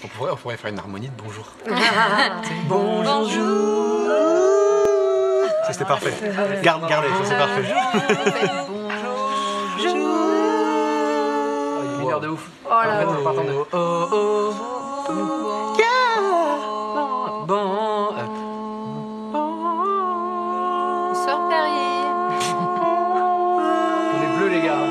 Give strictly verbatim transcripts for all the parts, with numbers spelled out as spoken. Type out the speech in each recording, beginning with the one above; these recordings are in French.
On pourrait, on pourrait faire une harmonie de bonjour. Bonjour. Ça c'était parfait. Garde, gardez, ça c'est parfait. Bonjour. Il est l'heure de ouf. Oh là là. Oh, oh, oh, oh. Bon. euh, Bonsoir Perrier. On est bleus, les gars.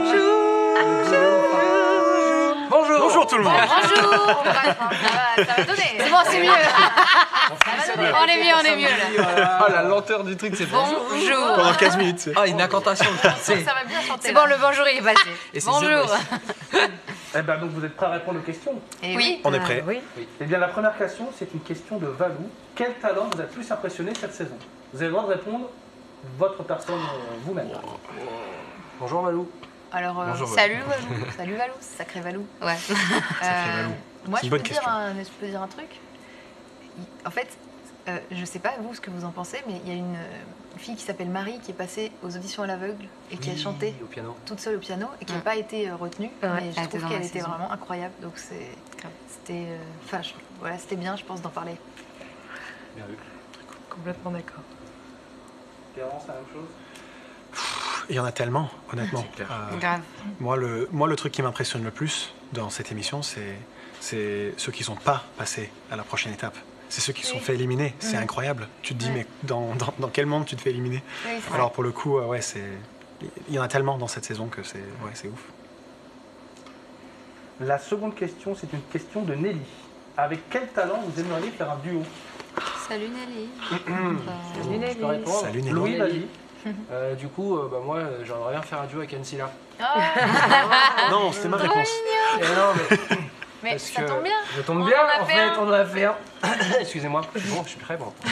Bonjour. Bonjour tout le monde. Bonjour. On va- ça va, ça va donner. C'est bon, c'est mieux. On est mieux, on est mieux là. Oh, la lenteur du truc, c'est bon. Bonjour. Pendant quinze minutes. c'est- Ah, une incantation. C'est Ça va bien chanter. C'est bon, le bonjour il est passé. Et c'est Bonjour. zéro. Eh ben donc vous êtes prêts à répondre aux questions? Et oui. On est prêt. Oui. Eh bien la première question, c'est une question de Valou. Quel talent vous a le plus impressionné cette saison? Vous avez le droit de répondre votre personne euh, vous-même. Bonjour, Malou. Alors, euh, Bonjour, Valou. salut Valou. Salut Valou, sacré Valou. Ouais. Sacré Valou. Moi, C'est je une peux, bonne dire question. un, je peux dire un truc. Il- En fait, euh, je sais pas vous ce que vous en pensez, mais il y a une euh, fille qui s'appelle Marie qui est passée aux auditions à l'aveugle et qui a chanté au piano. toute seule au piano et qui n'a Ouais. pas été euh, retenue. Ouais, mais elle je était trouve dans qu'elle la était saison. vraiment incroyable. Donc c'est, c'était, euh, enfin, je- voilà, c'était bien, je pense, d'en parler. Bien vu. Complètement d'accord. Clémence, la même chose? Il y en a tellement, honnêtement. C'est clair. Euh, Grave. moi, le, moi, le truc qui m'impressionne le plus dans cette émission, c'est, c'est ceux qui ne sont pas passés à la prochaine étape. C'est ceux qui se sont Oui. fait éliminer. C'est Mhm. incroyable. Tu te dis, Ouais. mais dans, dans, dans quel monde tu te fais éliminer? Oui, c'est Alors, pour le coup, euh, ouais, c'est. Il y en a tellement dans cette saison que c'est, ouais, c'est ouf. La seconde question, c'est une question de Nelly. Avec quel talent vous aimeriez faire un duo? Salut Nelly. Salut Nelly. Je peux répondre. Salut Nelly. Louis, vas-y. Euh, du coup, euh, bah, moi, euh, j'aimerais bien faire un duo avec Ancilla. Non, c'était ma réponse. Et non, mais Mais parce ça que tombe bien. Je tombe On bien, en a en fait fait, un. on en a fait un. Excusez-moi. Bon, je suis prêt, bon.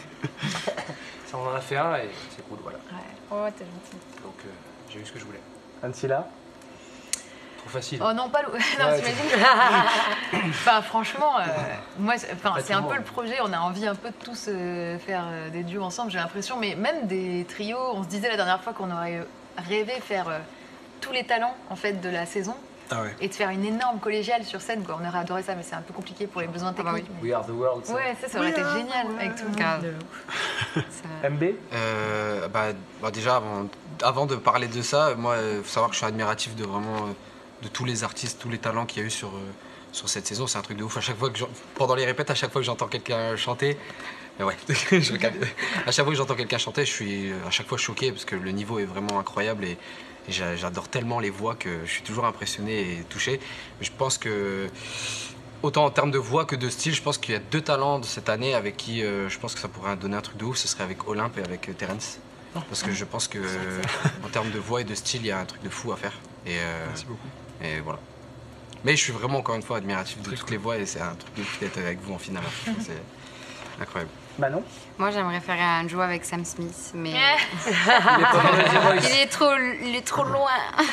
Ça, on en a fait un et c'est cool, voilà. Ouais. Oh, t'es gentil. Donc, euh, j'ai eu ce que je voulais. Ancilla. Trop facile. Oh non, pas Lou. Non, Ouais, t'imagines. Enfin, franchement, euh, moi, c'est- enfin, Après, c'est tout un le peu monde. le projet. On a envie un peu de tous euh, faire euh, des duos ensemble, j'ai l'impression. Mais même des trios, on se disait la dernière fois qu'on aurait rêvé faire euh, tous les talents en fait de la saison Ah ouais. et de faire une énorme collégiale sur scène. Quoi. On aurait adoré ça, mais c'est un peu compliqué pour les besoins Ah bah techniques. We are the world. ça. mais- Ouais, ça, ça aurait été génial avec tout le monde. Grave. De ouf. Ça- M B. Euh, bah, bah déjà, avant, avant de parler de ça, moi, il faut savoir que je suis admiratif de vraiment euh, de tous les artistes, tous les talents qu'il y a eu sur, euh, sur cette saison. C'est un truc de ouf. À chaque fois que j'en- pendant les répètes, à chaque fois que j'entends quelqu'un chanter, euh, ouais, je regarde. À chaque fois que j'entends quelqu'un chanter, je suis euh, à chaque fois choqué parce que le niveau est vraiment incroyable et, et j'a- j'adore tellement les voix que je suis toujours impressionné et touché. Mais je pense que autant en termes de voix que de style, je pense qu'il y a deux talents de cette année avec qui euh, je pense que ça pourrait donner un truc de ouf. Ce serait avec Olympe et avec euh, Terence. Parce que je pense que en termes de voix et de style, il y a un truc de fou à faire. Et, euh, Merci beaucoup. et voilà. Mais je suis vraiment encore une fois admiratif de toutes les voix et c'est un truc de ouf d'être avec vous en finale. Franchement, c'est incroyable. Manon. Moi, j'aimerais faire un duo avec Sam Smith, mais Il est pas dans le The Voice. il est trop, il est trop loin.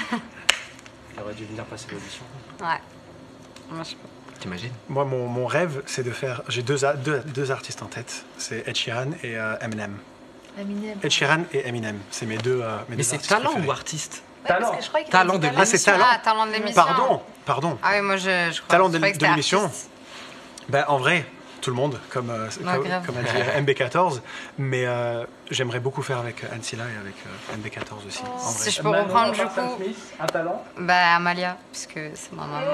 Il aurait dû venir passer l'audition. Ouais. Moi, je peux. T'imagines? Moi, mon, mon rêve, c'est de faire. J'ai deux, a- deux, deux artistes en tête. C'est Ed Sheeran et euh, Eminem. Eminem. Ed Sheeran et Eminem, c'est mes deux. euh, mes Mais deux c'est artistes talent préférés. ou artiste? Ouais, parce Talent. que je croyais qu'il Talent avait dit de Ah, c'est talent. Ah, talent de l'émission. Pardon, pardon. Ah oui, moi, je, je crois. Talent je de, croyais que de c'était l'émission. artiste. Ben, en vrai, tout le monde, comme, euh, comme, grave. comme a dit M B quatorze. Mais euh, j'aimerais beaucoup faire avec Ancilla et avec euh, M B quatorze aussi. en vrai. Si je peux Manon, reprendre à du part Sam coup, Smith, un talent. bah Amalia, puisque c'est ma maman.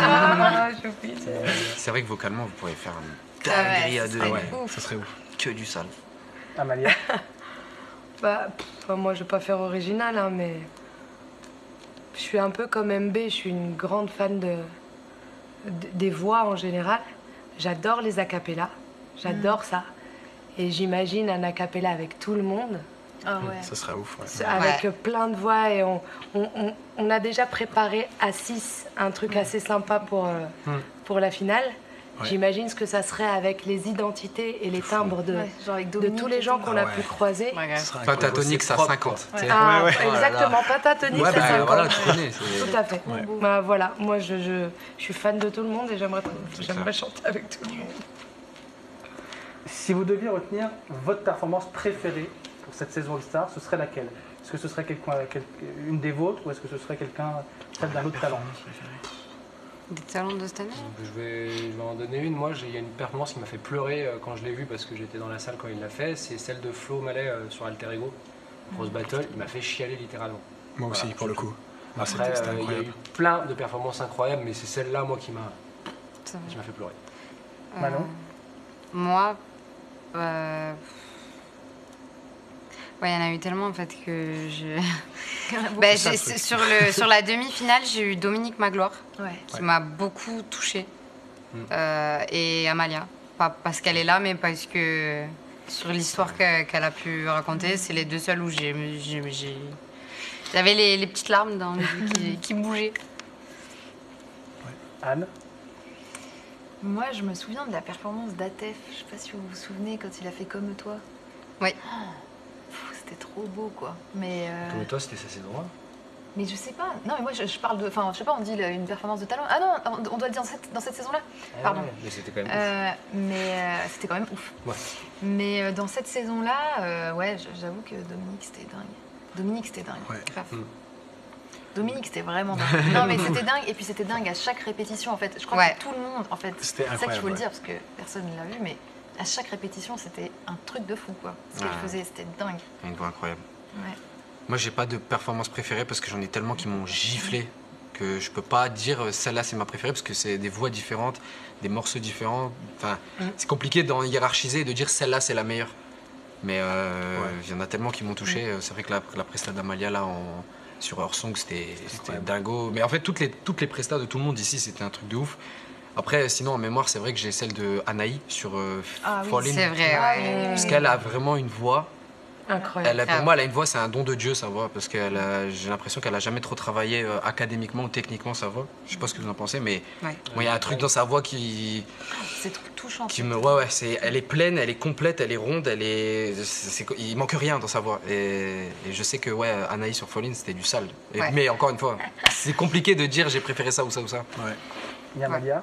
C'est vrai que vocalement, vous pourriez faire une Ah ouais, dinguerie à ce deux. serait Ouais. ouf. Ça serait ouf. Que du sale. Amalia. Bah, pff, enfin, moi, je vais pas faire original, hein, mais je suis un peu comme M B. Je suis une grande fan de, de- des voix en général. J'adore les acapellas. J'adore ça. Et j'imagine un acapella avec tout le monde, Ah ouais. Ça serait ouf. ouais. avec Ouais. plein de voix. Et on, on, on- on a déjà préparé à six un truc assez sympa pour, euh, Mm. pour la finale. Ouais. J'imagine ce que ça serait avec les identités et les timbres de, Ouais, genre avec de Dominique tous les et gens tout. qu'on Ah a ouais. pu croiser. Ouais, grave. Ça serait incroyable. Pentatonix à propre, cinquante. quoi. tu sais. Ah, Ouais, ouais. exactement, Pentatonix, Ouais, c'est bah ça. voilà, tu connais. c'est- Tout à fait. Ouais. Bah, voilà, moi je, je, je suis fan de tout le monde et j'aimerais C'est j'aimerais clair. chanter avec tout le monde. Si vous deviez retenir votre performance préférée pour cette saison All-Star, ce serait laquelle? Est-ce que ce serait quelqu'un, quel- une des vôtres ou est-ce que ce serait quelqu'un, celle d'un autre talent? Des talents de cette année. Donc, je, vais, je vais en donner une. Moi, j'ai- il y a une performance qui m'a fait pleurer euh, quand je l'ai vu parce que j'étais dans la salle quand il l'a fait. C'est celle de Flo Mallet euh, sur Alter Ego. Grosse battle. Il m'a fait chialer littéralement. Moi aussi, Voilà, pour le je- coup. Ah, Après, c'était c'était euh, il y a incroyable. eu plein de performances incroyables, mais c'est celle-là, moi, qui m'a Ça va. qui m'a fait pleurer. Euh, Manon Moi, euh... ouais, il y en a eu tellement en fait que je. Bah, ça, j'ai- le truc. sur, le, sur la demi-finale, j'ai eu Dominique Magloire Ouais. qui Ouais. m'a beaucoup touchée. Mm. Euh, et Amalia. Pas parce qu'elle est là, mais parce que sur l'histoire que- qu'elle a pu raconter, c'est les deux seules où j'ai. j'ai- j'ai- J'avais les, les petites larmes dans les yeux qui, qui bougeaient. Anne. Moi, je me souviens de la performance d'Atef. Je sais pas si vous vous souvenez quand il a fait Comme toi. Oui. Pff, C'était trop beau, quoi. Mais, euh, Comme toi, c'était sa saison un. mais je sais pas. Non, mais moi, je, je parle de. Enfin, je sais pas, on dit là, une performance de talent. Ah non, on on doit le dire dans cette, dans cette saison-là. Pardon. Ouais, mais c'était quand même. Euh, mais euh, c'était quand même ouf. Ouais. Mais euh, dans cette saison-là, euh, ouais, j- j'avoue que Dominique, c'était dingue. Dominique, c'était dingue. Ouais. Grave. Dominique, c'était vraiment dingue. Non, mais c'était dingue. Et puis c'était dingue à chaque répétition, en fait. Je crois Ouais. que tout le monde, en fait. C'était C'est ça qu'il faut incroyable, le dire, parce que personne ne l'a vu, mais à chaque répétition, c'était un truc de fou, quoi. Ce qu'elle Ouais. faisait, c'était dingue. Une voix incroyable. Ouais. Moi, j'ai pas de performance préférée parce que j'en ai tellement qui m'ont giflé que je peux pas dire euh, celle-là c'est ma préférée parce que c'est des voix différentes, des morceaux différents. Enfin, c'est compliqué d'en hiérarchiser et de dire celle-là c'est la meilleure. Mais euh, Ouais. il y en a tellement qui m'ont touché. Euh, C'est vrai que la, la presta d'Amalia là en, sur Her Song c'était c'était incroyable. dingo. Mais en fait toutes les toutes les prestas de tout le monde ici c'était un truc de ouf. Après sinon en mémoire c'est vrai que j'ai celle de Anaï sur euh, Ah oui, Falling. C'est vrai, Ah ouais. oui, Parce qu'elle a vraiment une voix. Incroyable. Elle a- pour Grave. moi, elle a une voix, c'est un don de Dieu, sa voix, parce que j'ai l'impression qu'elle a jamais trop travaillé euh, académiquement ou techniquement sa voix. Je sais pas ce que vous en pensez, mais Ouais. moi, il y a un truc dans sa voix qui, C'est tout touchant. qui me, ouais, ouais, c'est, elle est pleine, elle est complète, elle est ronde, elle est, c'est- c'est- il manque rien dans sa voix. Et, et je sais que ouais, Anaïs sur Falling, c'était du sale. Et- Ouais. Mais encore une fois, c'est compliqué de dire j'ai préféré ça ou ça ou ça. Ouais. Yamalia.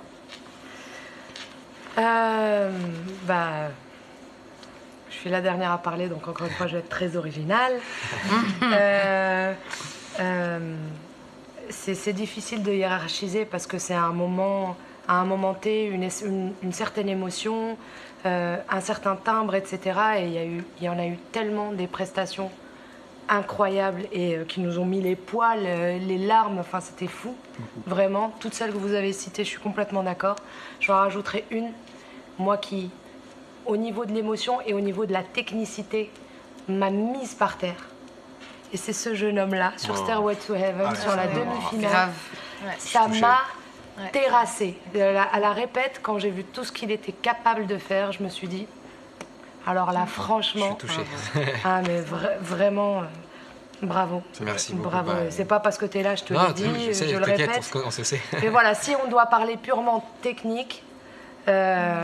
Euh, bah, je suis la dernière à parler, donc encore une fois, je vais être très originale. Euh, euh, c'est c'est difficile de hiérarchiser parce que c'est à un moment, à un moment T, une, es- une- une certaine émotion, euh, un certain timbre, et cetera. Et il y, a eu- il y en a eu tellement des prestations incroyables et euh, qui nous ont mis les poils, euh, les larmes, enfin c'était fou, vraiment. Toutes celles que vous avez citées, je suis complètement d'accord. J'en rajouterai une, moi qui, au niveau de l'émotion et au niveau de la technicité, m'a mise par terre. Et c'est ce jeune homme-là, sur Oh. Stairway to Heaven, Ah, sur la ouais. demi-finale. Grave. Ouais. Ça touchée. m'a Ouais. terrassée. À la, à la répète, quand j'ai vu tout ce qu'il était capable de faire, je me suis dit, alors là, Je franchement, suis touché. ah mais vra- vraiment, euh, bravo. Merci beaucoup. Bravo. Bah, C'est pas parce que tu es là, je te non, le dis, je sais, je le t'inquiète, on répète. se, on se sait. Mais voilà, si on doit parler purement technique, euh,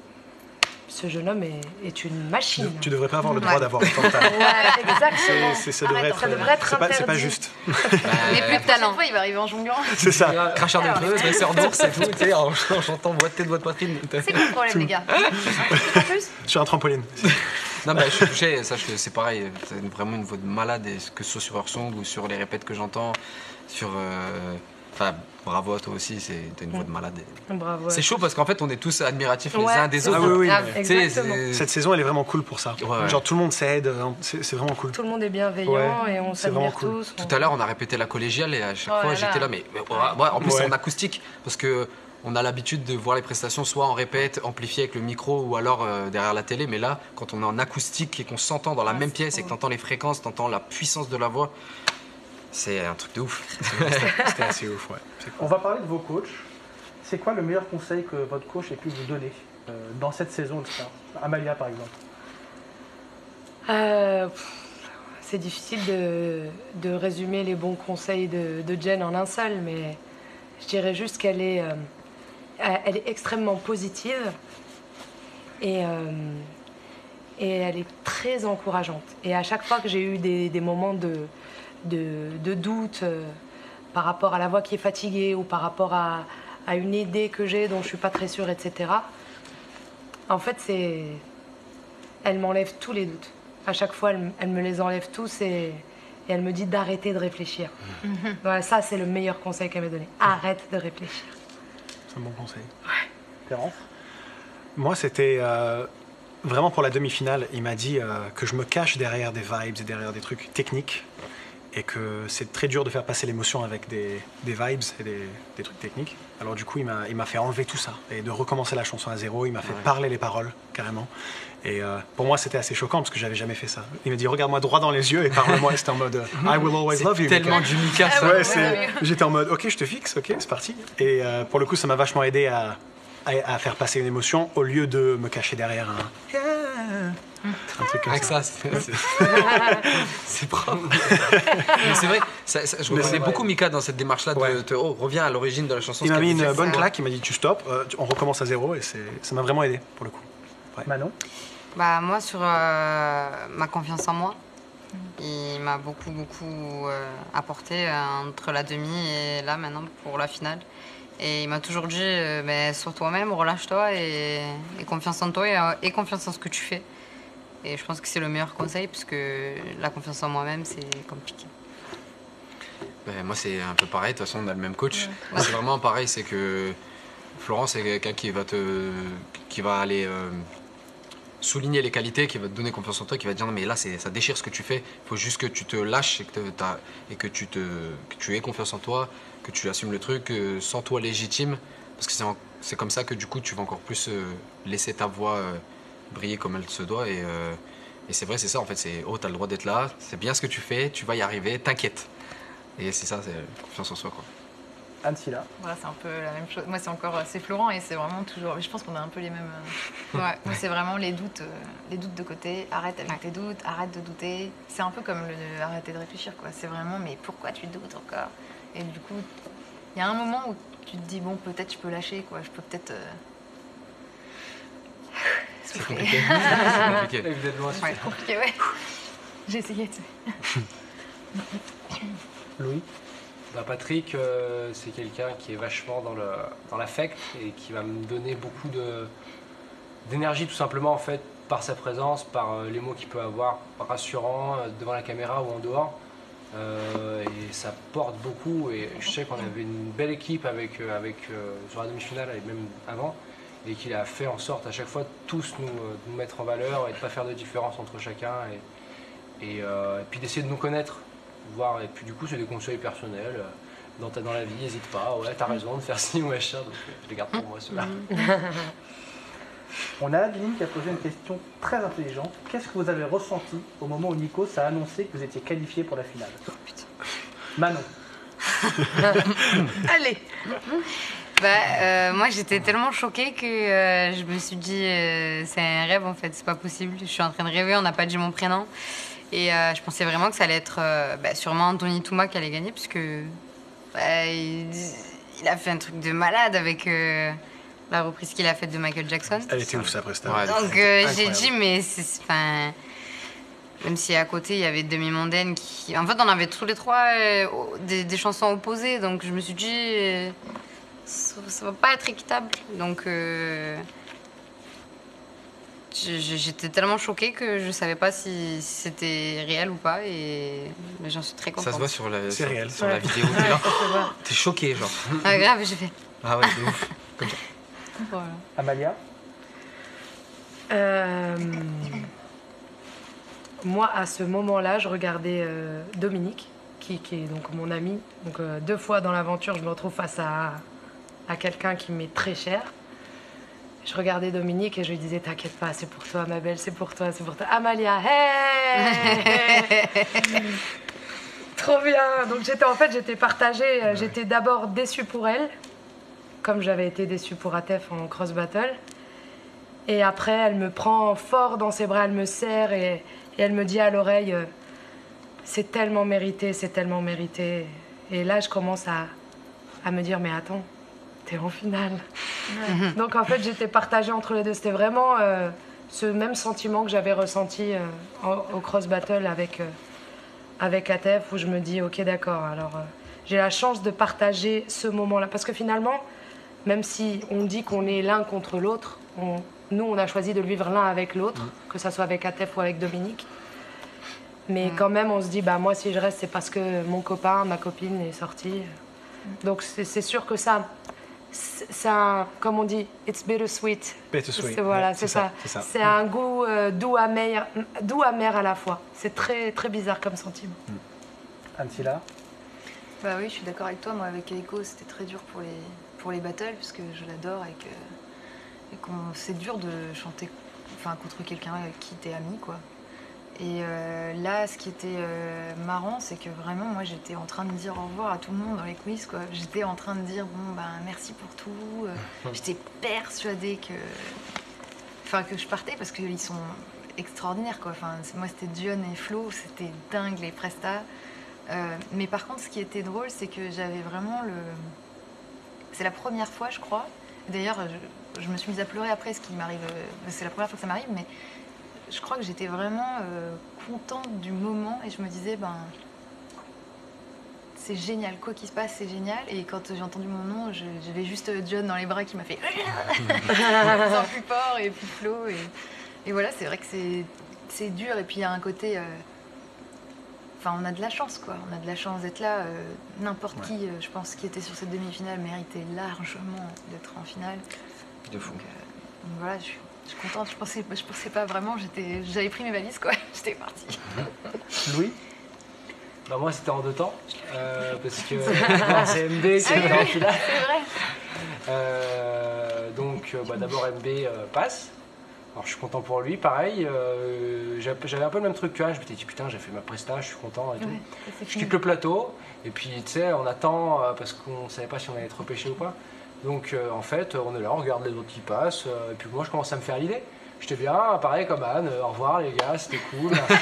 ce jeune homme est, est une Tu, machine. tu devrais pas avoir le droit Ouais. d'avoir autant de talent. Ouais, exactement. C'est- c'est- ça devrait Arrête, être. ça devrait être c'est pas, c'est pas interdit. juste. Mais plus de La prochaine talent. fois, il va arriver en jonglant. C'est ça. Cracheur de feu, dresseur d'ours, c'est tout, tu sais, en, en chantant voix de tête, voix de poitrine. C'est quoi le problème, les gars En plus, Sur un trampoline. Non, bah, je suis touché, sache que c'est pareil, c'est une- vraiment une voix de malade, et que ce soit sur Her Song ou sur les répètes que j'entends, sur. euh, Enfin, bravo à toi aussi, c'est t'as une voix de malade. et- Bravo. C'est chaud parce qu'en fait, on est tous admiratifs les Ouais, uns des c'est autres. Ah oui, oui. Grave. mais Tu sais, Exactement. c'est- Cette saison, elle est vraiment cool pour ça. Ouais, ouais. Genre, tout le monde s'aide. hein, C'est c'est vraiment cool. Tout le monde est bienveillant Ouais, et on c'est vraiment s'admire cool. tous. Tout à l'heure, on a répété la collégiale et à chaque Oh fois, là j'étais là. là, mais, mais ouais, ouais, en plus, Ouais. en acoustique, parce que on a l'habitude de voir les prestations soit en répète, amplifiées avec le micro, ou alors euh, derrière la télé. Mais là, quand on est en acoustique et qu'on s'entend dans la Ah, même c'est pièce et trop que t'entends les fréquences, t'entends la puissance de la voix, c'est un truc de ouf. C'était assez ouf, ouais. C'est cool. On va parler de vos coachs. C'est quoi le meilleur conseil que votre coach ait pu vous donner euh, dans cette saison de ça Amalia, par exemple. Euh, pff, c'est difficile de, de résumer les bons conseils de, de Jen en un seul, mais je dirais juste qu'elle est, euh, elle est extrêmement positive et, euh, et elle est très encourageante. Et à chaque fois que j'ai eu des, des moments de, de, de doute euh, par rapport à la voix qui est fatiguée ou par rapport à, à une idée que j'ai dont je suis pas très sûre, et cetera, en fait, c'est... elle m'enlève tous les doutes. À chaque fois, elle, elle me les enlève tous et, et elle me dit d'arrêter de réfléchir. Voilà, ça, c'est le meilleur conseil qu'elle m'a donné. Arrête de réfléchir. C'est un bon conseil. Clémence? Moi, c'était euh, vraiment pour la demi-finale. Il m'a dit euh, que je me cache derrière des vibes et derrière des trucs techniques et que c'est très dur de faire passer l'émotion avec des, des vibes et des, des trucs techniques. Alors du coup, il m'a, il m'a fait enlever tout ça et de recommencer la chanson à zéro. Il m'a fait Ouais. parler les paroles, carrément. Et euh, pour moi, c'était assez choquant parce que j'avais jamais fait ça. Il m'a dit, regarde-moi droit dans les yeux et parle-moi. Et c'était en mode, euh, I will always love you. C'est tellement Mika. du Mika, ça. Ah Ouais, ouais, c'est- ouais. j'étais en mode, ok, je te fixe, ok, c'est parti. Et euh, pour le coup, ça m'a vachement aidé à, à, à faire passer une émotion au lieu de me cacher derrière un, yeah, un truc comme Avec ça. ça, c'est c'est- c'est propre. Mais c'est vrai, ça- ça- je Mais reconnais c'est beaucoup Mika dans cette démarche-là de Ouais. te, oh, reviens à l'origine de la chanson. Il ce m'a qu'elle mis veut une dire. bonne claque, il m'a dit, tu stops, euh, tu- on recommence à zéro et c'est, ça m'a vraiment aidé pour le coup. Manon? Bah, moi, sur euh, ma confiance en moi, il m'a beaucoup, beaucoup euh, apporté euh, entre la demi et là, maintenant, pour la finale. Et il m'a toujours dit, euh, ben, sois toi-même, relâche-toi et, et confiance en toi et, euh, et confiance en ce que tu fais. Et je pense que c'est le meilleur conseil, parce que la confiance en moi-même, c'est compliqué. Ben, moi, c'est un peu pareil. De toute façon, on a le même coach. C'est vraiment pareil. C'est que Florent, c'est quelqu'un qui va te, qui va aller euh, souligner les qualités, qui va te donner confiance en toi, qui va te dire non mais là, c'est, ça déchire ce que tu fais. Il faut juste que tu te lâches et que, te- t'as- et que tu te, que tu aies confiance en toi, que tu assumes le truc, euh, sens-toi légitime, parce que c'est, en- c'est comme ça que du coup, tu vas encore plus euh, laisser ta voix euh, briller comme elle se doit. Et, euh, et c'est vrai, c'est ça en fait. C'est oh, t'as le droit d'être là. C'est bien ce que tu fais. Tu vas y arriver. T'inquiète. Et c'est ça, c'est confiance en soi, quoi. Anne-Silla? Voilà, c'est un peu la même chose. Moi, c'est encore c'est Florent et c'est vraiment toujours. Je pense qu'on a un peu les mêmes. euh, Ouais. Moi, c'est vraiment les doutes, euh, les doutes de côté. Arrête avec tes doutes, arrête de douter. C'est un peu comme le arrêter de réfléchir, quoi. C'est vraiment, mais pourquoi tu doutes encore? Et du coup, il y a un moment où tu te dis bon, peut-être je peux lâcher, quoi. Je peux peut-être. euh, C'est souffler. compliqué. C'est compliqué. Et vous êtes loin. Ouais. Compliqué, ouais. J'ai essayé, tu sais. Louis? Bah, Patrick, euh, c'est quelqu'un qui est vachement dans, le, dans l'affect et qui va me donner beaucoup de, d'énergie tout simplement en fait par sa présence, par euh, les mots qu'il peut avoir, rassurant euh, devant la caméra ou en dehors. Euh, et ça porte beaucoup et je sais qu'on avait une belle équipe avec, euh, avec, euh, sur la demi-finale et même avant et qu'il a fait en sorte à chaque fois de tous nous, euh, nous mettre en valeur et de ne pas faire de différence entre chacun et, et, euh, et puis d'essayer de nous connaître. Voir, et puis du coup c'est des conseils personnels euh, dans, ta, dans la vie, n'hésite pas, ouais t'as raison de faire ci ou machin, donc euh, je les garde pour moi ceux-là. On a Adeline qui a posé une question très intelligente. Qu'est-ce que vous avez ressenti au moment où Nikos a annoncé que vous étiez qualifié pour la finale? Manon? Allez. Bah, euh, moi, j'étais tellement choquée que euh, je me suis dit, euh, c'est un rêve en fait, c'est pas possible. Je suis en train de rêver, on n'a pas dit mon prénom. Et euh, je pensais vraiment que ça allait être euh, bah, sûrement Anthony Touma qui allait gagner, parce que bah, il, il a fait un truc de malade avec euh, la reprise qu'il a faite de Michael Jackson. Elle était ouf, sa prestation. Ouais, Donc euh, j'ai dit, mais c'est. Enfin. Même si à côté il y avait Demi-Mondaine qui. En fait, on avait tous les trois euh, des, des chansons opposées, donc je me suis dit, euh, ça, ça va pas être équitable. Donc. Euh, je- j'étais tellement choquée que je savais pas si, si c'était réel ou pas, et mais j'en suis très contente. Ça se voit sur la, C'est sur, réel. sur la vidéo. T'es là, t'es choqué, genre. Ah, grave, j'ai fait. Ah ouais, c'est ouf. Comme ça. Voilà. Amalia? Euh, moi, à ce moment-là, je regardais euh, Dominique, qui, qui est donc mon ami. Donc, euh, deux fois dans l'aventure, je me retrouve face à, à quelqu'un qui m'est très cher. Je regardais Dominique et je lui disais, t'inquiète pas, c'est pour toi, ma belle, c'est pour toi, c'est pour toi. Amalia, hey Trop bien. Donc, j'étais en fait, j'étais partagée. Euh, J'étais d'abord déçue pour elle, comme j'avais été déçue pour Atef en cross battle. Et après, elle me prend fort dans ses bras, elle me serre et, et elle me dit à l'oreille, euh, c'est tellement mérité, c'est tellement mérité. Et là, je commence à, à me dire, mais attends, t'es en finale. Donc en fait, j'étais partagée entre les deux. C'était vraiment euh, ce même sentiment que j'avais ressenti euh, au, au cross battle avec, euh, avec Atef, où je me dis, ok, d'accord, alors euh, j'ai la chance de partager ce moment-là. Parce que finalement, même si on dit qu'on est l'un contre l'autre, on, nous, on a choisi de le vivre l'un avec l'autre, que ça soit avec Atef ou avec Dominique. Mais quand même, on se dit, bah, moi, si je reste, c'est parce que mon copain, ma copine est sortie. Donc, c'est c'est sûr que ça, c'est c'est un, comme on dit, it's bittersweet. Bittersweet. C'est- Voilà, Ouais, c'est ça. C'est ça. C'est un goût euh, doux, amer, doux, amer à la fois. C'est très, très bizarre comme sentiment. Ancilla. Bah oui, je suis d'accord avec toi. Moi, avec Eiko, c'était très dur pour les, pour les battles, parce que je l'adore et que et qu'on, c'est dur de chanter enfin, contre quelqu'un avec qui t'es ami, quoi. Et euh, là, ce qui était euh, marrant, c'est que vraiment, moi, j'étais en train de dire au revoir à tout le monde dans les quiz, quoi. J'étais en train de dire, bon, ben, merci pour tout. Euh, J'étais persuadée que... Enfin, que je partais, parce qu'ils sont extraordinaires, quoi. Enfin, c'est- moi, c'était Dion et Flo, c'était dingue, les prestats. Euh, mais par contre, ce qui était drôle, c'est que j'avais vraiment le... C'est la première fois, je crois. D'ailleurs, je, je me suis mise à pleurer après, ce qui m'arrive... euh, C'est la première fois que ça m'arrive, mais... Je crois que j'étais vraiment euh, contente du moment et je me disais, ben, c'est génial, quoi qu'il se passe, c'est génial. Et quand j'ai entendu mon nom, je- j'avais juste John dans les bras qui m'a fait en plus fort et puis Flo. Et, et voilà, c'est vrai que c'est c'est dur. Et puis il y a un côté. euh, Enfin, on a de la chance, quoi. On a de la chance d'être là. euh, N'importe qui, euh, je pense, qui était sur cette demi-finale méritait largement d'être en finale. De fou. Donc, euh, donc voilà, je suis, je suis contente. Je pensais, je pensais pas vraiment. J'étais, j'avais pris mes valises, quoi. J'étais partie. Louis. Bah, moi, c'était en deux temps. euh, parce que non, c'est M B qui Ah oui, était en oui, finale. c'est vrai. Euh, donc, euh, bah, d'abord, M B euh, passe. Alors, je suis content pour lui. Pareil, euh, j'avais j'avais un peu le même truc que Anne. Je m'étais dit, putain, j'ai fait ma presta, je suis content et tout. Ouais, c'est Je fini. quitte le plateau, et puis tu sais, on attend euh, parce qu'on savait pas si on allait être repêché ou pas. Donc euh, en fait, on est là, on regarde les autres qui passent, euh, et puis moi je commence à me faire l'idée. J'étais bien, pareil comme Anne, euh, au revoir les gars, c'était cool, merci.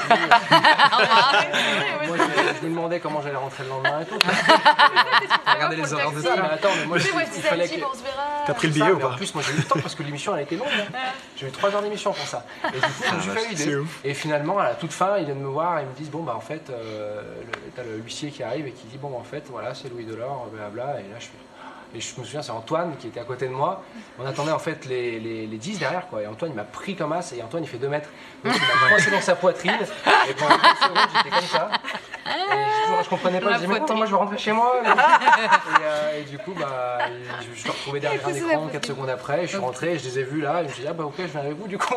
Moi je, je me demandais comment j'allais rentrer le lendemain et tout. Regardez les horaires de Ça, mais ça. attends, mais moi je, C'est moi, il petit fallait Alti, que. on se verra. T'as pris le Ça, billet ou mais en pas? plus, moi j'ai eu le temps parce que l'émission elle était longue. hein. J'ai eu trois heures d'émission pour ça. Et du coup, je me suis fait C'est l'idée. ouf. Et finalement, à la toute fin, ils viennent me voir et ils me disent bon, bah en fait, euh, le- t'as le huissier qui arrive et qui dit bon, bah, en fait, voilà, c'est Louis Delors, blablabla. Et là, je fais. Et je me souviens, c'est Antoine qui était à côté de moi. On attendait en fait les, les, les dix derrière, quoi. Et Antoine, il m'a pris comme as. Et Antoine, il fait deux mètres. Donc, il m'a coincé dans sa poitinerine. Et pendant trente secondes, j'étais comme ça. Et je, toujours, je comprenais pas. Je disais, mais non, moi, je veux rentrer chez moi. et, euh, et du coup, bah, je me suis retrouvé derrière un écran quatre secondes après. Et je suis rentré, je les ai vus là. Et je me suis dit, ah bah ok, je viens avec vous, du coup.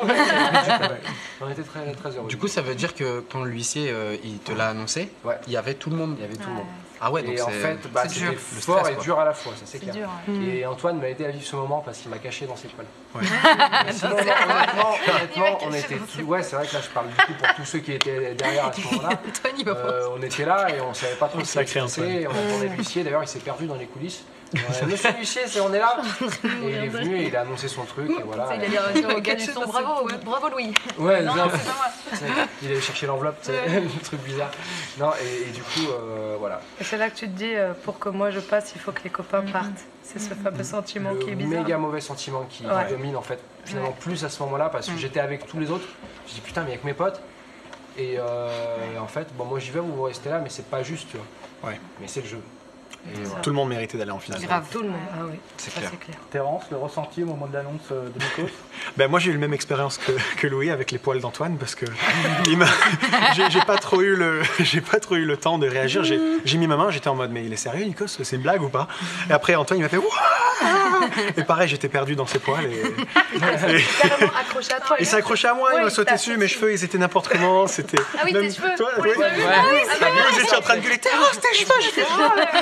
On était très, très heureux. Du coup, ça veut dire que quand l'huissier euh, il te l'a annoncé, Ouais. il y avait tout le monde. il y avait tout le monde. Ah ouais, donc Et en c'est fait, bah, c'est dur. c'était Le fort stress, et quoi. dur à la fois, ça c'est C'est clair. dur. hein. Et Antoine m'a aidé à vivre ce moment parce qu'il m'a caché dans ses poils. Ouais. Mais sinon, honnêtement, honnêtement, on était. Ouais, c'est vrai que là, je parle du coup pour tous ceux qui étaient derrière à ce moment-là. Antoine, il va prendre. Euh, on était là et on savait pas trop ce qui Sacré s'était passé. On attendait l'huissier. D'ailleurs, il s'est perdu dans les coulisses. Euh, Monsieur l'huissier, c'est on est là. Et il est venu et il a annoncé son truc et voilà. Il a dit euh, gagné son bravo, bravo Louis. Ouais, Non, non, c'est pas moi. c'est- il allait chercher l'enveloppe, tu sais, le truc bizarre. Non, et, et du coup, euh, voilà. Et c'est là que tu te dis, euh, pour que moi je passe, il faut que les copains partent. C'est ce fameux sentiment Le qui est bizarre. méga mauvais sentiment qui Ouais. domine en fait, finalement Ouais. plus à ce moment-là parce que j'étais avec tous les autres. Je dis putain, mais avec mes potes. Et euh, en fait, bon, moi j'y vais, vous vous restez là, mais c'est pas juste, tu vois. Ouais. Mais c'est le jeu. Et voilà. Tout le monde méritait d'aller en finale. Grave. Tout le monde, ah oui, C'est ça clair. c'est clair. Terence, le ressenti au moment de l'annonce euh, de Nikos. Ben moi j'ai eu la même expérience que, que Louis avec les poils d'Antoine parce que il m'a- j'ai j'ai pas trop eu le j'ai pas trop eu le temps de réagir. J'ai j'ai mis ma main, j'étais en mode mais il est sérieux Nikos, c'est une blague ou pas? Et après Antoine il m'a fait Ouah et pareil j'étais perdu dans ses poils et, et- Carrément accroché à toi. il s'est accroché à moi, il Ouais, m'a il sauté t'a dessus, sauté mes dessus. cheveux ils étaient n'importe comment, c'était Ah oui, tes cheveux. toi, On ouais. les a vus. Ouais. Vous étiez en train de gueuler Terence tes cheveux, j'ai fait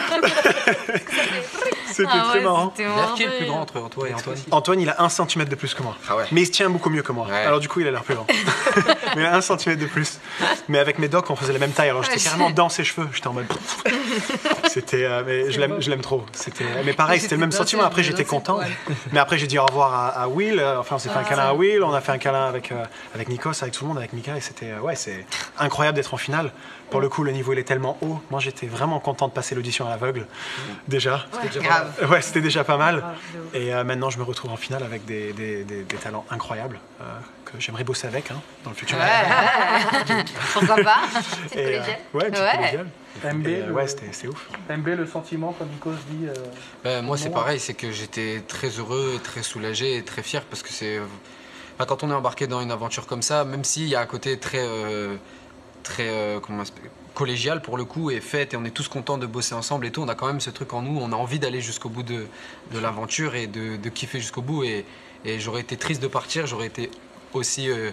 c'était Ah très ouais, marrant. c'était D'ailleurs, qui est le plus horrible. grand entre toi et Antoine? Antoine, il a un centimètre de plus que moi. Ah ouais. Mais il se tient beaucoup mieux que moi. Ouais. Alors du coup, il a l'air plus grand. Mais il a un centimètre de plus. Mais avec mes docs, on faisait la même taille. Alors j'étais Ouais, carrément je- dans ses cheveux. J'étais en mode... C'était... euh, mais je l'aime, je l'aime trop. C'était... Mais pareil, c'était le même J'étais sentiment. dans Après, ses- j'étais dans ses content. poils. Mais après, j'ai dit au revoir à, à Will. Euh, Enfin, on s'est fait un Ah, câlin à ça. Will. On a fait un câlin avec, euh, avec Nikos, avec tout le monde, avec Mika. Et c'était... euh, ouais, c'est incroyable d'être en finale. Pour le coup, le niveau, il est tellement haut. Moi, j'étais vraiment content de passer l'audition à l'aveugle. Déjà. Grave. Ouais, c'était déjà pas mal. Ah, de ouf. Et euh, maintenant, je me retrouve en finale avec des, des, des- des talents incroyables euh, que j'aimerais bosser avec hein, dans le futur. Ouais, ouais. Pourquoi pas? Petite Et, euh, collégienne. ouais, petite Ouais. collégiale. M B, Et, euh, le, ouais, c'était c'est ouf. M B, le sentiment quand Nikos dit. euh, Ben, moi, c'est Moi. pareil, c'est que j'étais très heureux, très soulagé et très fier parce que c'est. Enfin, quand on est embarqué dans une aventure comme ça, même s'il y a un côté très. euh, très. euh, comment on collégiale pour le coup, et faite, et on est tous contents de bosser ensemble et tout. On a quand même ce truc en nous, on a envie d'aller jusqu'au bout de, de l'aventure et de, de kiffer jusqu'au bout. Et, et j'aurais été triste de partir, j'aurais été aussi euh,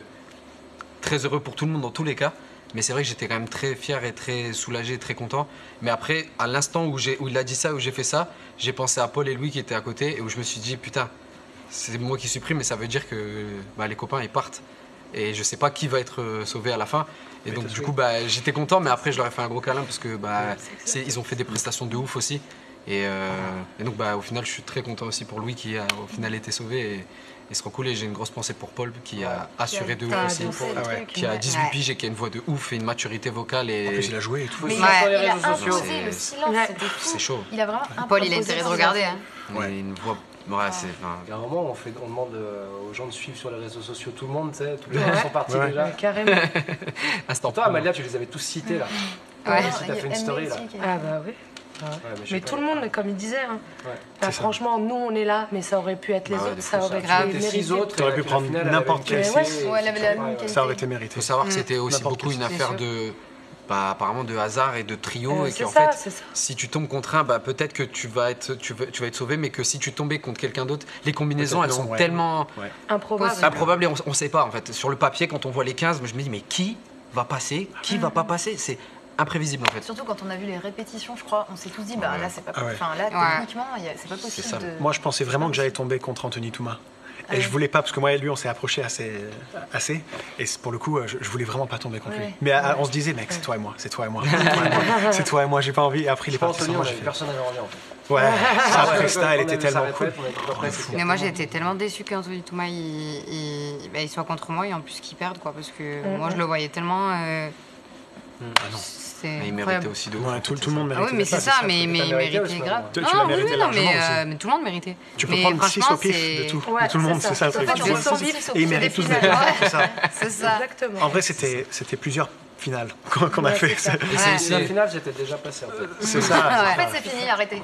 très heureux pour tout le monde dans tous les cas. Mais c'est vrai que j'étais quand même très fier et très soulagé, très content. Mais après, à l'instant où, j'ai, où il a dit ça, où j'ai fait ça, j'ai pensé à Paul et Louis qui étaient à côté et où je me suis dit, putain, c'est moi qui suis pris, mais ça veut dire que bah, les copains, ils partent. Et je sais pas qui va être euh, sauvé à la fin. Et Mais donc, t'as du joué. coup, bah, j'étais content, mais après, je leur ai fait un gros câlin parce que bah, c'est, ils ont fait des prestations de ouf aussi. Et, euh, et donc, bah, au final, je suis très content aussi pour Louis qui a au final été sauvé. Et, et c'est trop cool. Et j'ai une grosse pensée pour Paul qui a assuré de ouf T'as aussi. annoncé le Ah ouais. truc, Qui a ouais. dix-huit Ouais. piges et qui a une voix de ouf et une maturité vocale. Et En plus, il a joué et tout. Mais Ouais. il a, Sur les il a réseaux sociaux. imposé le C'est- silence, Ouais. c'était fou. c'est chaud. Il a vraiment Paul, il a imposé intérêt de le regarder. silence. Hein. Ouais, une voix. Ouais, c'est. enfin, Il y a un moment où on, fait, on demande euh, aux gens de suivre sur les réseaux sociaux tout le monde, tu sais, tous les gens Ouais. sont partis Ouais. déjà. Ouais, carrément. instant. Toi, Amalia, tu les avais tous cités là. Ouais. Non, Si t'as il y a fait une M B story, aussi là. qui a- Ah bah oui. Ouais, je sais Mais pas, tout le monde, comme il disait, hein. Ouais. Enfin, C'est ça. franchement, nous on est là, mais ça aurait pu être les Bah ouais, autres, de ça fou, aurait ça. Grave. pu Les six mériter. autres, T'aurais et pu la prendre finale, elle n'importe avait une quel qualité, six. et Ouais, elle avait la ouais, même ouais. qualité. Ça aurait été mérité. Il faut savoir que Mm. c'était aussi N'importe beaucoup qui. une C'est affaire sûr. de. Bah, apparemment de hasard et de trio. Euh, et c'est qu'en ça, fait, c'est ça. si tu tombes contre un, bah, peut-être que tu vas, être, tu, vas, tu vas être sauvé, mais que si tu tombais contre quelqu'un d'autre, les combinaisons, Peut-être elles non, sont ouais. tellement Improbable. Possible. improbables et on ne sait pas en fait. Sur le papier, quand on voit les quinze, je me dis, mais qui va passer, qui va pas passer? C'est imprévisible en fait. Surtout quand on a vu les répétitions, je crois, on s'est tous dit, bah là, c'est pas Ah ouais. Enfin, là, Ouais. techniquement, il y a- c'est pas possible ça. de. Moi, je pensais vraiment que j'allais tomber contre Anthony Touma. Et Ah je oui. voulais pas, parce que moi et lui, on s'est approchés assez, assez. Et c'est- pour le coup, euh, je, je voulais vraiment pas tomber contre Ouais. lui. Mais euh, on se disait, mec, c'est toi et moi, c'est toi et moi. C'est toi et moi, c'est toi et moi, j'ai pas envie. Et après, il Je est pense parti que sans on moi, avait j'ai fait. personne n'avait envie en fait. Ouais, sa Ah ouais, presta, quand elle on était avait vu sa tellement cool. répète, on était tout après, c'était Mais moi, j'ai carrément- été tellement déçue qu'Anthony Touma, il, il, bah, il soit contre moi et en plus qu'il perde, quoi. Parce que Mhm. moi, je le voyais tellement. euh, Ah non. c'est Mais il méritait incroyable. aussi de ouf. Ouais, en tout, fait, tout le c'est monde Ah méritait. oui, mais c'est ça, le mais, truc. mais T'as il mérité méritait aussi, grave. Tu- tu Non, l'as oui, mérité oui, non, mais, largement euh, aussi. mais tout le monde méritait. Tu peux Mais prendre six au franchement, pif c'est- de tout. Ouais, de tout le monde, c'est c'est ça. ça. En le fait, truc. on Tu est vois, sans c'est- vif, Et ils c'est méritent des tous de finales. c'est ça. C'est ça. Exactement. En vrai, c'était c'était plusieurs finales qu'on qu'on a Ouais, fait. c'est ça. Et Ouais. c'est- c'est la finale, j'étais déjà passé en fait. C'est ça. En fait, c'est fini, arrêtez.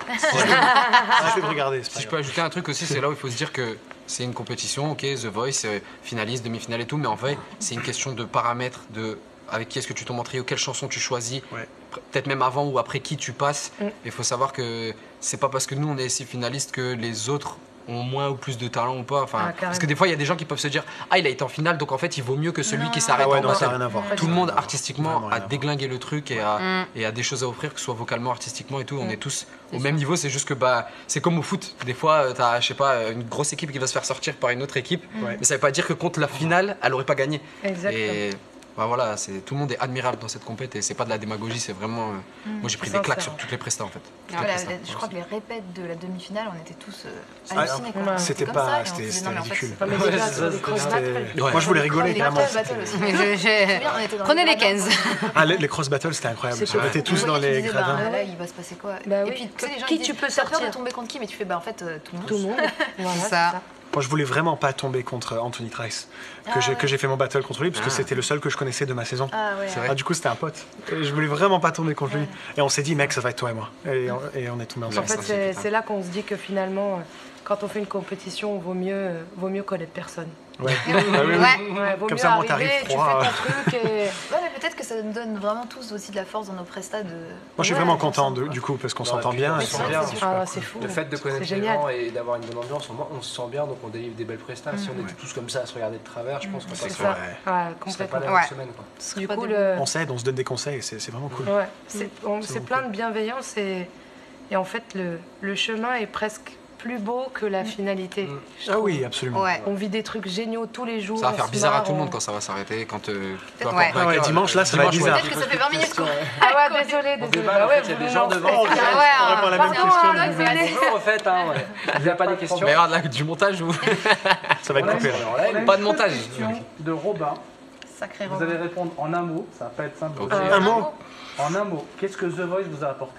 Arrêtez de regarder. c'est Si pas je grave. peux ajouter un truc aussi, c'est là où il faut se dire que c'est une compétition, ok, The Voice, euh, finaliste, demi-finale et tout, mais en fait, c'est une question de paramètres, de avec qui est-ce que tu tombes en trio, quelle chanson tu choisis, Ouais. peut-être même avant ou après qui tu passes. Mm. Il faut savoir que c'est pas parce que nous on est ici finalistes que les autres ont moins ou plus de talent ou pas. Enfin, Ah, parce carrément. que des fois il y a des gens qui peuvent se dire ah il a été en finale donc en fait il vaut mieux que celui Non, qui non, s'arrête Ah ouais, en non, ça n'a battle. rien à voir. Tout le monde Vraiment artistiquement rien a à voir. déglingué le truc et a, Mm. et a des choses à offrir, que ce soit vocalement, artistiquement et tout. On Mm. est tous C'est au sûr. même niveau, c'est juste que bah, c'est comme au foot. Des fois, euh, t'as, je sais pas, une grosse équipe qui va se faire sortir par une autre équipe, Ouais. mais ça veut pas dire que contre la finale, elle aurait pas gagné. Exactement. Et bah, voilà, c'est, tout le monde est admirable dans cette compétition et c'est pas de la démagogie, c'est vraiment. euh, moi j'ai pris des Sincère. claques sur toutes les prestats en fait. Toutes les Voilà, prestats. la- je crois que les répètes de la demi-finale, on était tous euh, Ah, hallucinés. quoi. ouais. On C'était comme pas- ça, et on c'était- se disait, c'était non, mais en fait, ridicule. c'est pas Non, mais possible. déjà, ça, sur les c'était- cross C'était- battles. Ouais. Moi, je voulais rigoler, Les clairement. cross battles aussi. Mais je- Je me je- souviens, on était dans Prenez les gradins. quinze. Ah, les, les cross battles, c'était incroyable. C'est sûr. On était tous On dans voyait les qu'ils disaient, bah, gradins. là, il va se passer quoi Bah Et oui. puis, tu sais, les gens Qui ils tu disent, peux t'as peur de sortir tomber contre qui Mais tu fais, bah en fait, euh, tout le monde. Tout le monde. Voilà, C'est ça. Moi, je voulais vraiment pas tomber contre Anthony Trice. Que Ah j'ai ouais. que j'ai fait mon battle contre lui, parce que Ah. c'était le seul que je connaissais de ma saison. Ah ouais. C'est vrai. Ah, du coup, c'était un pote. Et je voulais vraiment pas tomber contre lui. Ouais. Et on s'est dit, mec, ça va être toi et moi. Et on, et on est tombé En ensemble. Ouais, fait, ça, c'est putain. c'est là qu'on se dit que finalement, euh, quand on fait une compétition, vaut mieux, euh, vaut mieux connaître personne. Ouais. Ah oui, oui. Ouais. Ouais, vaut Comme mieux ça, moi, arriver, t'arrives tu froid. fais ton truc et... Ouais, mais peut-être que ça nous donne vraiment tous aussi de la force dans nos prestats de. Moi, je suis Ouais, vraiment content ensemble, de- quoi. du coup, parce qu'on Ouais, s'entend puis bien. on et se c'est- sent Ouais, bien. c'est super Ah, cool. c'est fou. Le fait de connaître C'est les génial. gens et d'avoir une bonne ambiance, au moins on se sent bien, donc on délivre des belles prestats. Si on était tous comme ça à se regarder de travers, je pense qu'on C'est serait ça. Ouais. Ouais, ce serait pas complètement. la Ouais. même semaine. Quoi. Du Pas coup, des- le... On s'aide, on se donne des conseils, c'est c'est vraiment cool. Ouais, c'est on- C'est c'est bon, plein cool. de bienveillance et, et en fait, le, le chemin est presque plus beau que la finalité. Mm. je Ah trouve. oui, absolument. Ouais. On vit des trucs géniaux tous les jours. Ça va on faire se bizarre à marre, tout le on- monde quand ça va s'arrêter. Quand, euh, peu Ouais. importe Ah ouais, vainqueur, dimanche, là, ça va être dimanche, ouais. bizarre. Peut-être que ça fait vingt minutes quoi. Ah ouais, désolé, On désolé. déballe, Bah en ouais, fait, il y a vous des nous gens lancez. devant. Ah ouais, On répond à la même Pardon, question. hein, mais- désolé. Bonjour, en fait, hein, ouais. Il n'y a pas de questions. Mais regarde là, du montage ou Ça va être coupé. là. Alors là, On a une Pas de montage. question de Robin. Sacré Vous Robin. allez répondre en un mot, ça va pas être simple. Ok. Euh, Un mot. En un mot, qu'est-ce que The Voice vous a apporté?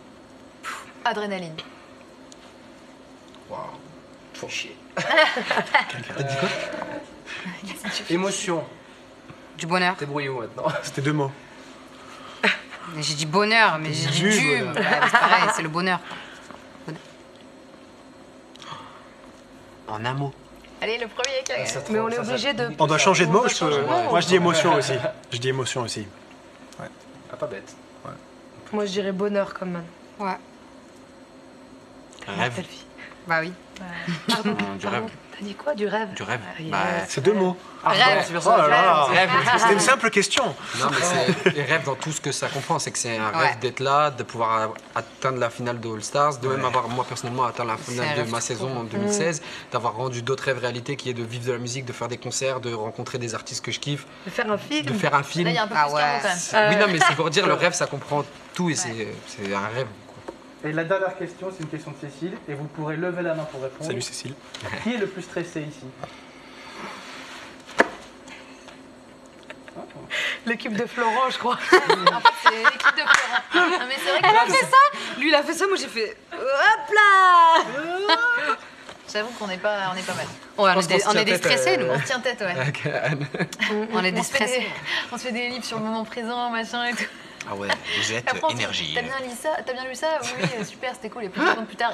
Adrénaline. Waouh. Faut chier. Émotion. Du bonheur. T'es brouillot maintenant. C'était deux mots. J'ai dit bonheur, mais j'ai dit Du du. bonheur. Ouais, c'est pareil, c'est le bonheur. En un mot. Allez, le premier qui a gagné. Ça te Mais rend- on est ça, ça obligé te de- On doit changer de mot, doit je peux. changer de mot. Moi, je dis émotion aussi. Je dis émotion aussi. Ah, pas bête. Moi, je dirais bonheur comme man. Ouais. Rêve. Belle fille. Bah oui. Pardon, Du rêve. pardon. T'as dit quoi? Du rêve? Du rêve. Ah, yes. Bah, C'est deux mots. Rêve. c'est Oh là là. Rêve. C'était une simple question. Non, mais c'est les rêves dans tout ce que ça comprend. C'est que c'est un Ouais. rêve d'être là, de pouvoir atteindre la finale de All Stars, de même Ouais. avoir, moi personnellement, atteint la C'est un finale de rêve ma tout saison court. en deux mille seize, d'avoir rendu d'autres rêves réalité qui est de vivre de la musique, de faire des concerts, de rencontrer des artistes que je kiffe, De faire un film? de faire un film. Là, il y a un peu Ah plus ouais. qu'un mot, quand même. C'est- Oui, non, mais c'est pour dire, le rêve, ça comprend tout et c'est c'est un rêve. quoi. Et la dernière question, c'est une question de Cécile, et vous pourrez lever la main pour répondre. Salut Cécile. Qui est le plus stressé ici? L'équipe de Florent, je crois. En fait, c'est l'équipe de Florent. Non, mais c'est vrai que Elle a fait ça. Lui, il a fait ça. Moi, j'ai fait. Hop là. j'avoue qu'on est pas, on est pas mal. Ouais, on, pense est qu'on des, se on tient est des tête, stressés, euh, nous. On se tient tête, ouais. Avec Anne. On est des On se fait stressés. des, on se fait des livres sur le moment présent, machin et tout. Ah ouais, vous êtes Après, on se dit, énergie. T'as bien lu ça T'as bien lu ça Oui, oui, super, c'était cool. Et plus tard, plus tard,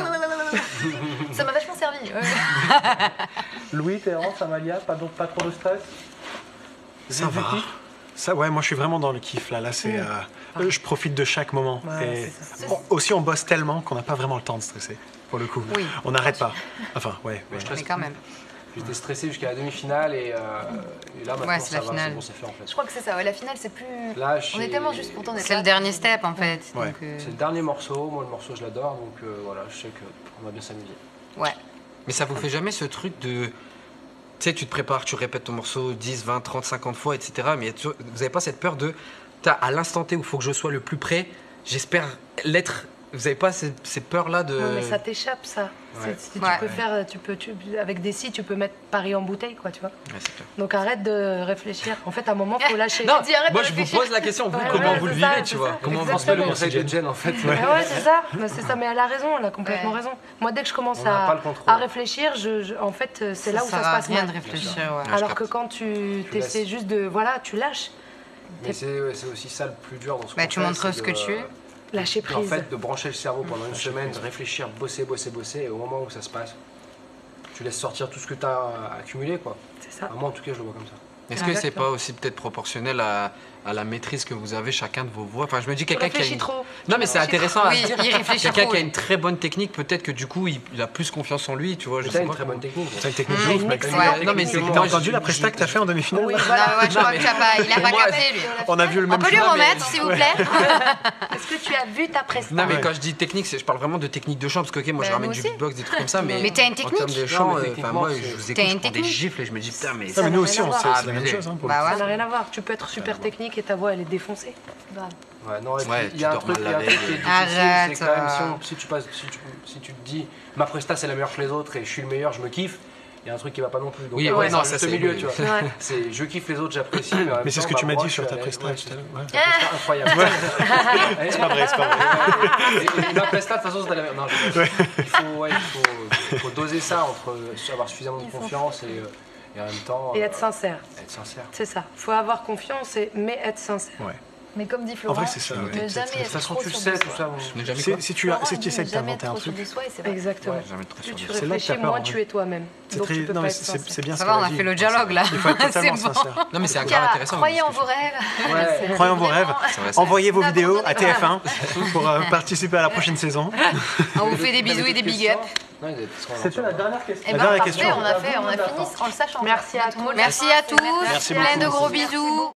ça m'a vachement servi. ouais. Louis, Terence, Amalia, pas, donc pas trop de stress? Ça va. Zizi? Ça, ouais, moi je suis vraiment dans le kiff là. Là, c'est, euh, euh, je profite de chaque moment. Ouais, et c'est on- aussi, on bosse tellement qu'on n'a pas vraiment le temps de stresser. Pour le coup, Oui. on n'arrête pas. Enfin, ouais. Mais ouais. je stresse Mais quand même. J'étais stressé jusqu'à la demi-finale et, euh, et là maintenant Ouais, c'est ça la va, finale. c'est bon, c'est fait en fait. Je crois que c'est ça. Ouais, la finale, c'est plus. Là, On est j'ai- tellement juste contents d'être C'est là. le dernier step, en fait. Ouais. Donc, euh, C'est le dernier morceau, moi le morceau je l'adore donc euh, voilà, je sais qu'on va bien s'amuser. ouais. Mais ça vous fait jamais ce truc de. Tu sais, tu te prépares, tu répètes ton morceau dix, vingt, trente, cinquante fois, et cetera. Mais tu- vous n'avez pas cette peur de. T'as à l'instant T où il faut que je sois le plus près, j'espère l'être. Vous n'avez pas ces, ces peurs-là de. Non, mais ça t'échappe, ça. Ouais. C'est- Si Ouais. tu peux faire, tu peux, tu- avec des si, tu peux mettre Paris en bouteille, quoi, tu vois. Ouais, c'est clair. Donc arrête de réfléchir. En fait, à un moment, faut lâcher. Non, dis, arrête moi de je vous réfléchir. pose la question, vous, Ouais, comment ouais, vous le c'est ça, vivez, c'est tu vois ça. Comment vous On se fait le Exactement. conseil de Jen en fait. Ah ouais, c'est ça. Mais c'est ça. Mais elle a raison. Elle a complètement Ouais. raison. Moi, dès que je commence On n'a à, pas le contrôle. à réfléchir, je, je- en fait, euh, c'est là où ça, se sert à passe rien mal. de réfléchir, ouais. je Alors capte. que quand tu Tu essaies laisses. juste de, voilà, tu lâches, Mais c'est ouais, c'est aussi ça le plus dur dans ce Bah, qu'on tu fait, montres c'est ce de- que tu es. lâcher En prise. fait, de brancher le cerveau pendant une semaine, de réfléchir, bosser, bosser, bosser, et au moment où ça se passe, tu laisses sortir tout ce que tu as accumulé, quoi. C'est ça. Ah, moi, en tout cas, je le vois comme ça. Est-ce que c'est Exactement. pas aussi peut-être proportionnel à, à la maîtrise que vous avez chacun de vos voix? Enfin, je me dis Tu quelqu'un qui a réfléchis une. trop. Non, mais c'est intéressant à Oui, se dire. il réfléchit Quelqu'un trop. qui a une très bonne technique, peut-être que du coup, il, il a plus confiance en lui, tu vois. Je Mais t'as sais une pas très bonne comment- technique. C'est une technique Mmh, de ouf, mec. ouais. Non, mais c'est T'as moi, entendu je- la presta que t'as fait en demi-finale Oui, là voilà. Non, ouais, je crois que tu as pas, il a pas Moi- capté, lui. On a vu le On même peut lui chemin, mais- remettre, s'il vous plaît. Est-ce que tu as vu ta prestation? Non, mais Ouais. quand je dis technique, c'est- je parle vraiment de technique de chant, parce que, ok, moi je Bah, ramène nous du aussi. beatbox, des trucs comme ça, mais. Mais t'as une En termes technique. de chant, Non, mais euh, enfin, moi, je techniquement, vous c'est- écoute, T'as je une prends des technique. gifles et je me dis, putain, mais. Non, Ça mais n'a nous rien aussi, à on voir. sait, Ah, c'est la même abusé. chose. hein, pour Bah le ouais. Ça n'a rien à voir. Tu peux être super technique et ta voix, elle est défoncée. Grave. Ouais, non, et puis, Ouais, il y a tu un dors truc, mal il y a un la truc qui est veille. difficile, Arrête, c'est quand même euh. si, on- si tu passes, si tu, si tu te dis ma presta c'est la meilleure que les autres et je suis le meilleur, je me kiffe, il y a un truc qui va pas non plus. Donc, Oui, euh, ouais, non, c'est ça, juste c'est- milieu, oui. tu vois. Ouais. C'est je kiffe les autres, j'apprécie. Mais, en même Mais c'est ce temps, que bah, tu m'as moi, dit je sur suis ta à l'aise, presta ouais, tout à l'heure. c'est- Ouais. ta presta incroyable. C'est pas vrai, c'est pas vrai. Et- et Ma presta, de toute façon, c'est de la merde. Non, je- il, faut, ouais, il, faut, il faut doser ça entre avoir suffisamment de Ils sont confiance et, euh, et en même temps Et euh, être sincère. être sincère. C'est ça. Faut avoir confiance, et... mais être sincère. Ouais. Mais comme dit En Florent, vrai, c'est ça. ne ouais. jamais De toute être façon, trop tu le sur sais, de tout soi. ça. Ne jamais Si, quoi si tu, as, Florent si dit tu essaies ne de jamais t'inventer être un trop sur truc, de soi et c'est vrai. Exactement. Ouais. Jamais trop Plus sur tu le- C'est là que réfléchis, t'as peur, moins en tu vrai. es toi-même. c'est Donc très. tu peux Non, pas mais être c'est sincère. c'est bien ce Ça qu'elle va, on a a dit. fait le dialogue, là. Il faut être totalement C'est bon. sincère. Non, mais c'est En tout grave cas, intéressant. croyez en parce vos que- rêves. Ouais. Croyez en vos rêves. C'est vrai, ça. Envoyez vos N'abandonnez vidéos à pas. T F un pour euh, participer à la prochaine saison. On vous fait des bisous et des big up. Non, il y a des questions à C'était la l'entour. dernière question. Eh La ben, dernière parfait, question. on a fait, on a fini en le sachant. Merci à Tout le monde tous. le Merci sait. à tous. Merci Plein de beaucoup. gros bisous.